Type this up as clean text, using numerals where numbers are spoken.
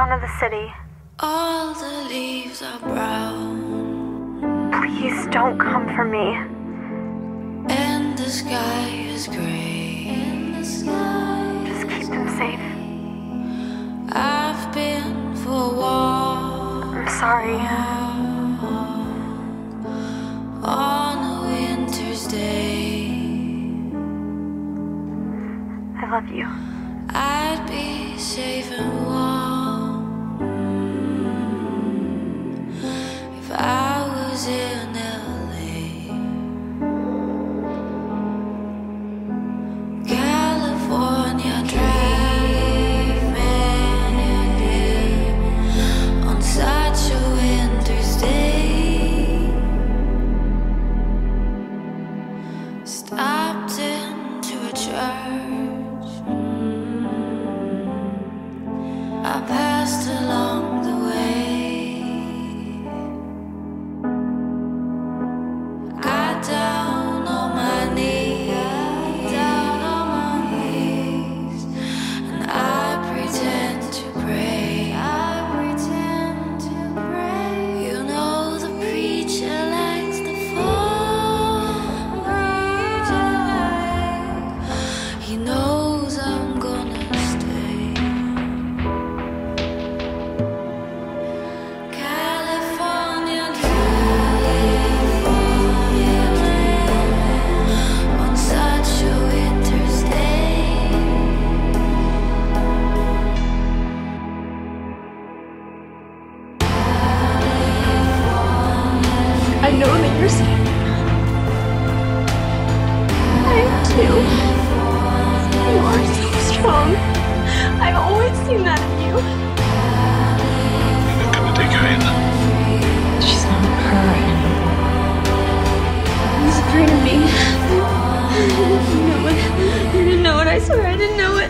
downtown of the city. All the leaves are brown. Please don't come for me. And the sky is gray. Just keep them safe. I've been for a walk. I'm sorry. On a winter's day. I love you. I'd be safe and warm if I was in LA. California dreaming on such a winter's day. Stopped into a church. I passed along the way. Got down on my knees, and I pretend to pray. You know the preacher likes the fall. He knows I'm gonna stay. California dreaming on such a winter's day. I know that you're sad. I am too. You are so strong. I've always seen that in you. I'm gonna take her in. She's not her anymore. He's afraid of me. I didn't know it. I didn't know it. I swear I didn't know it.